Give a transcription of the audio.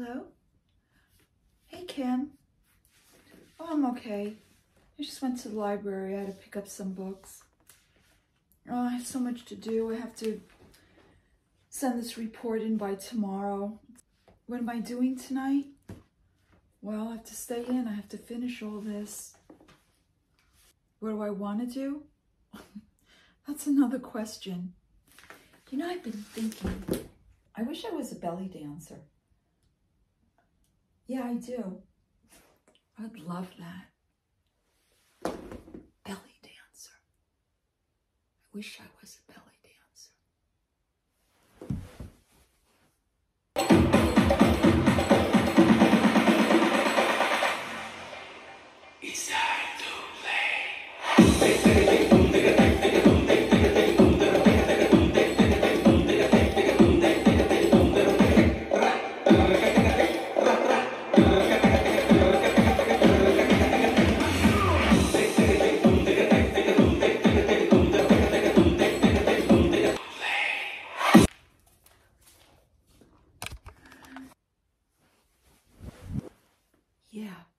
Hello? Hey, Kim. Oh, I'm okay. I just went to the library. I had to pick up some books. Oh, I have so much to do. I have to send this report in by tomorrow. What am I doing tonight? Well, I have to stay in. I have to finish all this. What do I want to do? That's another question. You know, I've been thinking, I wish I was a belly dancer. Yeah, I do. I'd love that. Belly dancer. I wish I was a belly dancer. It's time to play. Yeah.